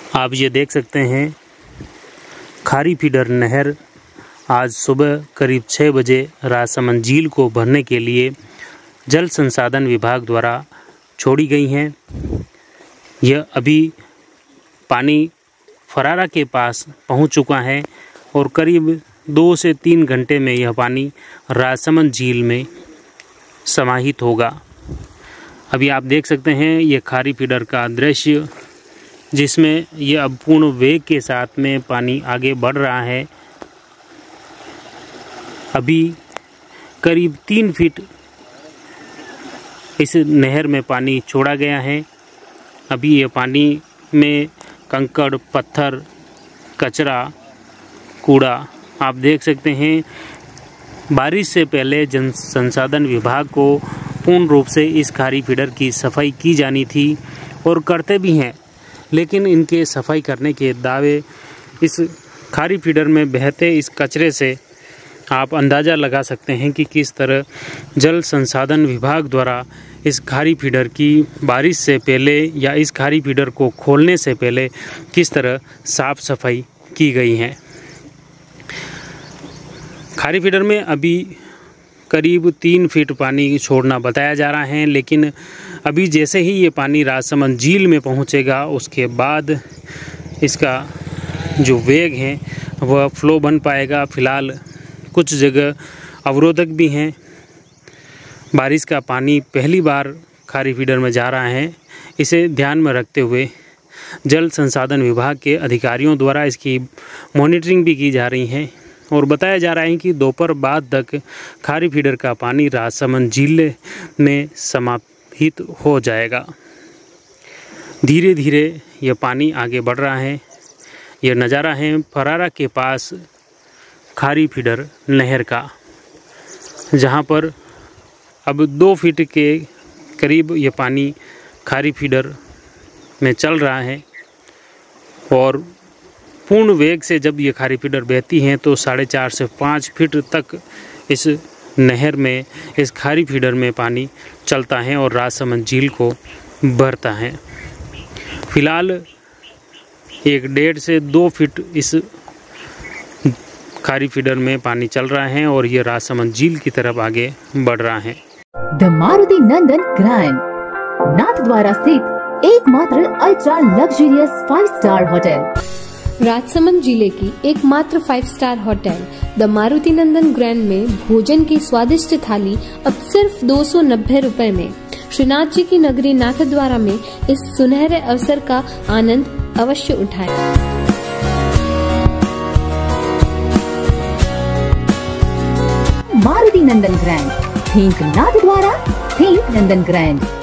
आप ये देख सकते हैं खारी फीडर नहर आज सुबह करीब 6 बजे राजसमंद झील को भरने के लिए जल संसाधन विभाग द्वारा छोड़ी गई हैं। यह अभी पानी फरारा के पास पहुंच चुका है और करीब 2 से 3 घंटे में यह पानी राजसमंद झील में समाहित होगा। अभी आप देख सकते हैं ये खारी फीडर का दृश्य, जिसमें ये अब पूर्ण वेग के साथ में पानी आगे बढ़ रहा है। अभी करीब 3 फीट इस नहर में पानी छोड़ा गया है। अभी ये पानी में कंकड़, पत्थर, कचरा, कूड़ा आप देख सकते हैं। बारिश से पहले जल संसाधन विभाग को पूर्ण रूप से इस खारी फीडर की सफाई की जानी थी और करते भी हैं, लेकिन इनके सफाई करने के दावे इस खारी फीडर में बहते इस कचरे से आप अंदाज़ा लगा सकते हैं कि किस तरह जल संसाधन विभाग द्वारा इस खारी फीडर की बारिश से पहले या इस खारी फीडर को खोलने से पहले किस तरह साफ सफाई की गई है। खारी फीडर में अभी करीब 3 फीट पानी छोड़ना बताया जा रहा है, लेकिन अभी जैसे ही ये पानी राजसमंद झील में पहुंचेगा उसके बाद इसका जो वेग है वह फ्लो बन पाएगा। फ़िलहाल कुछ जगह अवरोधक भी हैं। बारिश का पानी पहली बार खारी फीडर में जा रहा है। इसे ध्यान में रखते हुए जल संसाधन विभाग के अधिकारियों द्वारा इसकी मॉनिटरिंग भी की जा रही है और बताया जा रहा है कि दोपहर बाद तक खारी फीडर का पानी राजसमंद झील में समाहित हो जाएगा। धीरे धीरे यह पानी आगे बढ़ रहा है। यह नज़ारा है फरारा के पास खारी फीडर नहर का, जहां पर अब 2 फीट के करीब यह पानी खारी फीडर में चल रहा है और पूर्ण वेग से जब ये खारी फीडर बहती हैं तो 4.5 से 5 फीट तक इस नहर में, इस खारी फीडर में पानी चलता है और राजसमंद झील को भरता है। फिलहाल 1.5 से 2 फीट इस खारी फीडर में पानी चल रहा है और ये राजसमंद झील की तरफ आगे बढ़ रहा है। द मारुति नंदन ग्रैंड नाथद्वारा स्थित एकमात्र ultra luxurious 5 star hotel. Rajsamand जिले की एकमात्र 5 star hotel the Maruti Nandan grand में भोजन की स्वादिष्ट थाली अब सिर्फ 290 रुपए में। श्रीनाथ जी की नगरी नाथद्वारा में इस सुनहरे अवसर का आनंद अवश्य उठाएं। Maruti Nandan grand, think Nathdwara, think Nandan grand.